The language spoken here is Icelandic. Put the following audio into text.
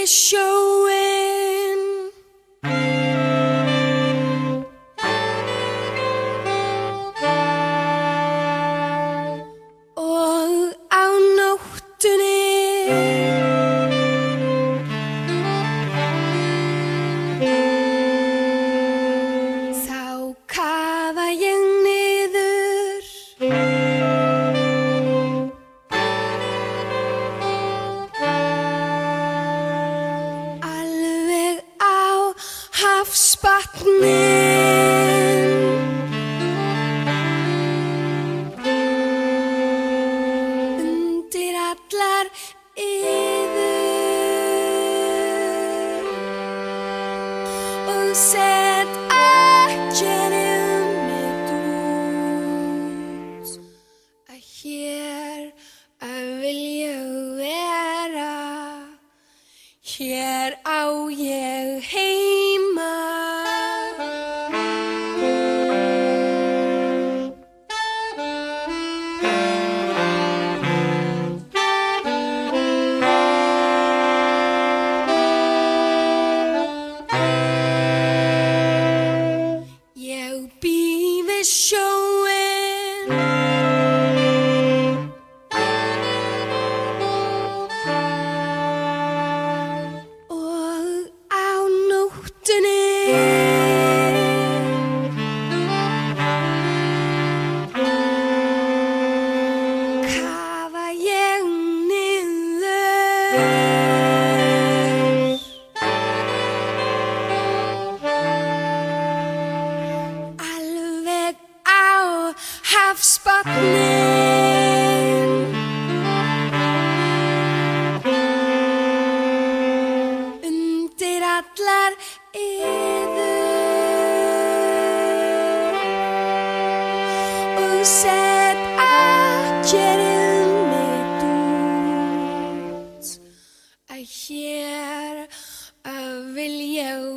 við sjóinn. Og á nóttunni þá kafa ég niður alveg á hafsbotninn. Undir allar iður og set Akkeri mitt út. Að hér vil ég vera, hér á ég heima. Ég bý við sjóinn og á nóttunni kafa ég niður alveg á hafsbotninn. Undir allar iður og set Akkeri mitt út. Að hér vil ég